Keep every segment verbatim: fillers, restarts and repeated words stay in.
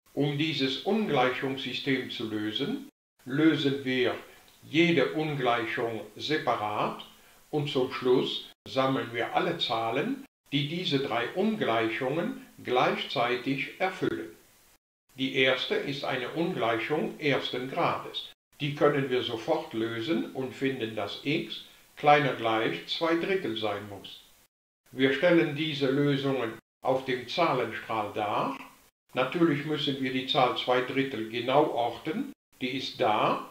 Um dieses Ungleichungssystem zu lösen, lösen wir jede Ungleichung separat und zum Schluss sammeln wir alle Zahlen, die diese drei Ungleichungen gleichzeitig erfüllen. Die erste ist eine Ungleichung ersten Grades. Die können wir sofort lösen und finden, dass x kleiner gleich zwei Drittel sein muss. Wir stellen diese Lösungen auf dem Zahlenstrahl dar. Natürlich müssen wir die Zahl zwei Drittel genau orten, die ist da.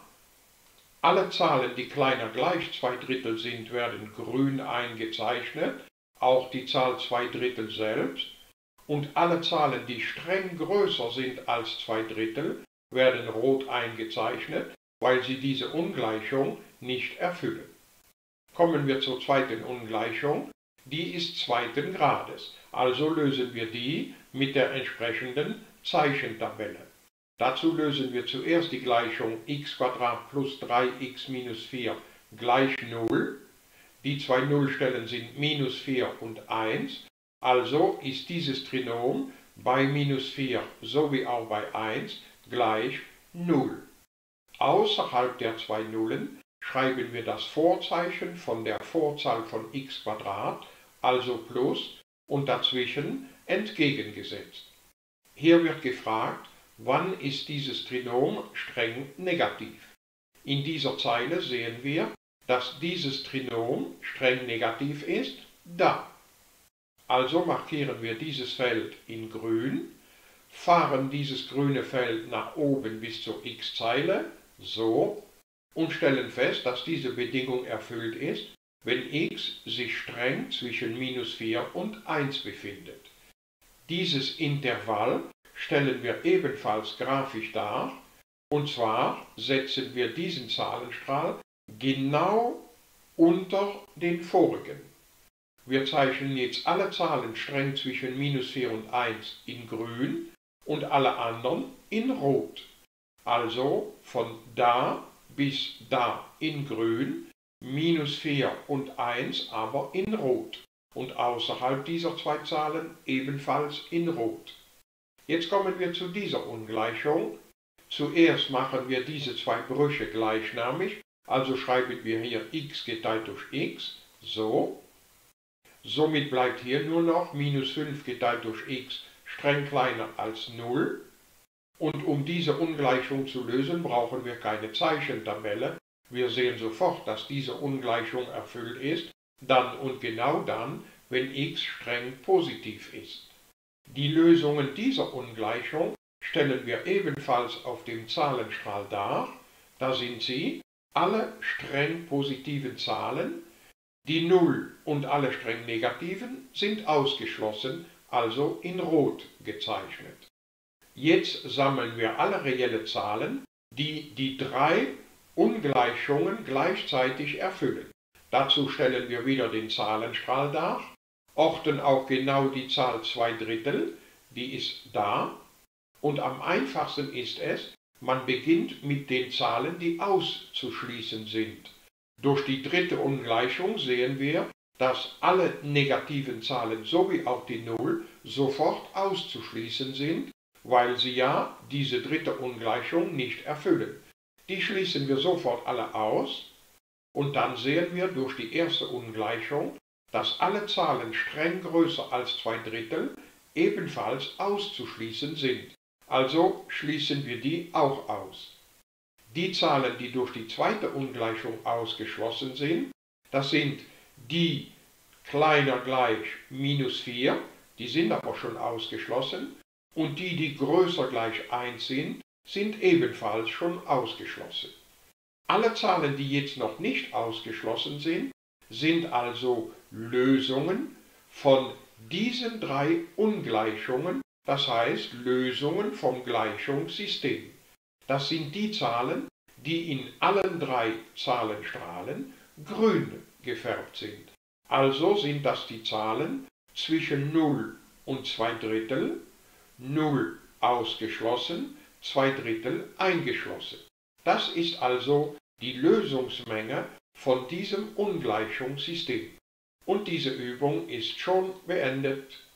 Alle Zahlen, die kleiner gleich zwei Drittel sind, werden grün eingezeichnet, auch die Zahl zwei Drittel selbst. Und alle Zahlen, die streng größer sind als zwei Drittel, werden rot eingezeichnet, weil sie diese Ungleichung nicht erfüllen. Kommen wir zur zweiten Ungleichung. Die ist zweiten Grades, also lösen wir die mit der entsprechenden Zeichentabelle. Dazu lösen wir zuerst die Gleichung x plus drei x minus vier gleich null. Die zwei Nullstellen sind minus vier und eins, also ist dieses Trinom bei minus vier sowie auch bei eins gleich null. Außerhalb der zwei Nullen schreiben wir das Vorzeichen von der Vorzahl von x, also plus, und dazwischen entgegengesetzt. Hier wird gefragt, wann ist dieses Trinom streng negativ. In dieser Zeile sehen wir, dass dieses Trinom streng negativ ist, da. Also markieren wir dieses Feld in grün, fahren dieses grüne Feld nach oben bis zur x-Zeile, so, und stellen fest, dass diese Bedingung erfüllt ist, wenn x sich streng zwischen minus vier und eins befindet. Dieses Intervall stellen wir ebenfalls grafisch dar, und zwar setzen wir diesen Zahlenstrahl genau unter den vorigen. Wir zeichnen jetzt alle Zahlen streng zwischen minus vier und eins in grün und alle anderen in rot. Also von da bis da in grün, minus vier und eins aber in rot und außerhalb dieser zwei Zahlen ebenfalls in rot. Jetzt kommen wir zu dieser Ungleichung. Zuerst machen wir diese zwei Brüche gleichnamig, also schreiben wir hier x geteilt durch x, so. Somit bleibt hier nur noch minus fünf geteilt durch x streng kleiner als null. Und um diese Ungleichung zu lösen, brauchen wir keine Zeichentabelle. Wir sehen sofort, dass diese Ungleichung erfüllt ist, dann und genau dann, wenn x streng positiv ist. Die Lösungen dieser Ungleichung stellen wir ebenfalls auf dem Zahlenstrahl dar. Da sind sie, alle streng positiven Zahlen. Die null und alle streng negativen sind ausgeschlossen, also in rot gezeichnet. Jetzt sammeln wir alle reelle Zahlen, die die drei Ungleichungen gleichzeitig erfüllen. Dazu stellen wir wieder den Zahlenstrahl dar, orten auch genau die Zahl zwei Drittel, die ist da, und am einfachsten ist es, man beginnt mit den Zahlen, die auszuschließen sind. Durch die dritte Ungleichung sehen wir, dass alle negativen Zahlen sowie auch die null sofort auszuschließen sind, weil sie ja diese dritte Ungleichung nicht erfüllen. Die schließen wir sofort alle aus und dann sehen wir durch die erste Ungleichung, dass alle Zahlen streng größer als zwei Drittel ebenfalls auszuschließen sind. Also schließen wir die auch aus. Die Zahlen, die durch die zweite Ungleichung ausgeschlossen sind, das sind die kleiner gleich minus vier, die sind aber schon ausgeschlossen, und die, die größer gleich eins sind, sind ebenfalls schon ausgeschlossen. Alle Zahlen, die jetzt noch nicht ausgeschlossen sind, sind also Lösungen von diesen drei Ungleichungen, das heißt Lösungen vom Gleichungssystem. Das sind die Zahlen, die in allen drei Zahlenstrahlen grün gefärbt sind. Also sind das die Zahlen zwischen null und zwei Drittel, null ausgeschlossen, zwei Drittel eingeschlossen. Das ist also die Lösungsmenge von diesem Ungleichungssystem. Und diese Übung ist schon beendet.